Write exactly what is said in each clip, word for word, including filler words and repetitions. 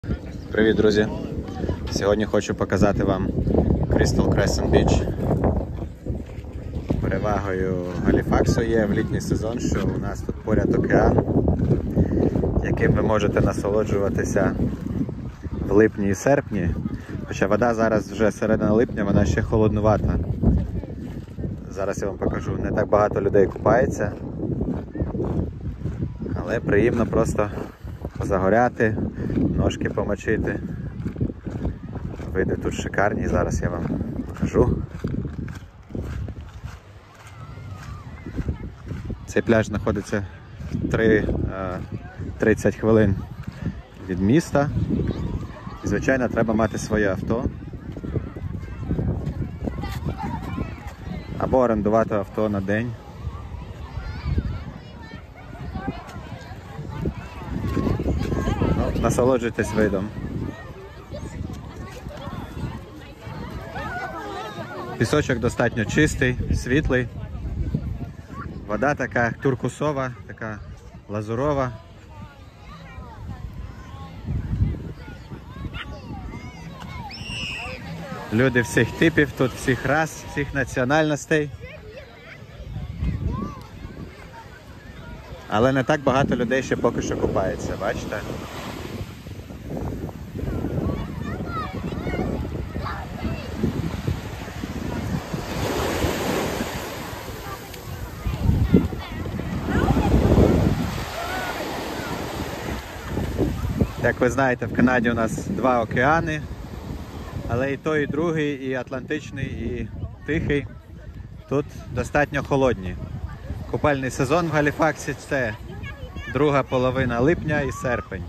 Привіт, друзі! Сьогодні хочу показати вам Crystal Crescent Beach. Перевагою Галіфаксу є в літній сезон, що у нас тут поряд океан, яким ви можете насолоджуватися в липні і серпні. Хоча вода зараз вже середина липня, вона ще холоднувата. Зараз я вам покажу, не так багато людей купається, але приємно просто позагоряти, ножки помочити. Види тут шикарні, зараз я вам покажу. Цей пляж знаходиться тридцять хвилин від міста. І, звичайно, треба мати своє авто. Або орендувати авто на день. Ну, насолоджуйтесь видом. Пісочок достатньо чистий, світлий. Вода така туркусова, така лазурова. Люди всіх типів, тут всіх рас, всіх національностей. Але не так багато людей ще поки що купається, бачите? Як ви знаєте, в Канаді у нас два океани, але і той, і другий, і Атлантичний, і Тихий, тут достатньо холодні. Купальний сезон в Галіфаксі – це друга половина липня і серпень.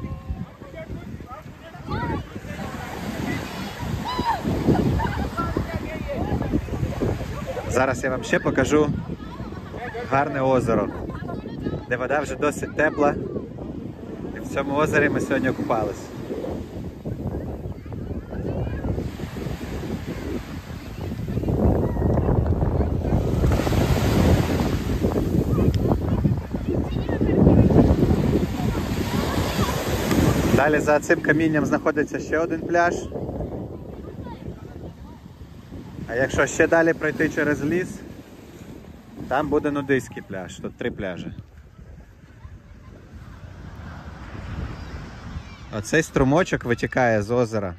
Зараз я вам ще покажу гарне озеро, де вода вже досить тепла. І в цьому озері ми сьогодні купались. Далі за цим камінням знаходиться ще один пляж. А якщо ще далі пройти через ліс, там буде нудистський пляж. Тут три пляжі. Оцей струмочок витікає з озера.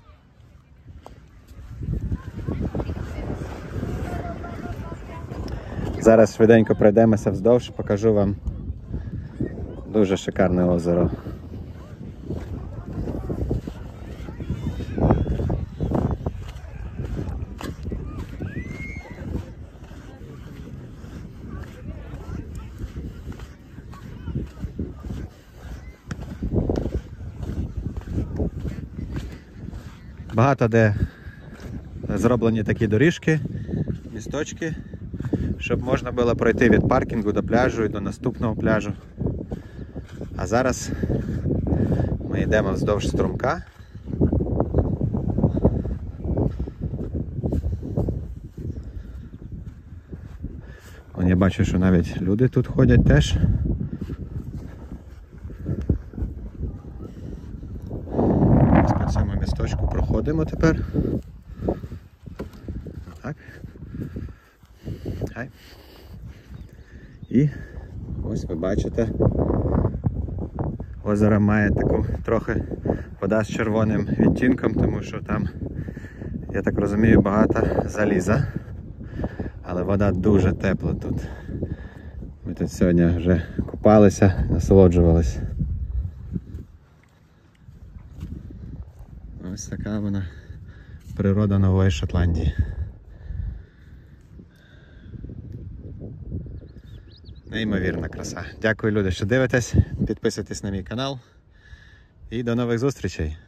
Зараз швиденько пройдемося вздовж, покажу вам дуже шикарне озеро. Багато де зроблені такі доріжки, місточки, щоб можна було пройти від паркінгу до пляжу і до наступного пляжу. А зараз ми йдемо вздовж струмка. Вон, я бачу, що навіть люди тут ходять теж. По цьому місточку проходимо тепер. Так. Хай. І ось ви бачите, озеро має таку трохи вода з червоним відтінком, тому що там, я так розумію, багато заліза. Але вода дуже тепла тут. Ми тут сьогодні вже купалися, насолоджувалися. Ось така вона природа Нової Шотландії. Неймовірна краса. Дякую, люди, що дивитесь. Підписуйтесь на мій канал. І до нових зустрічей.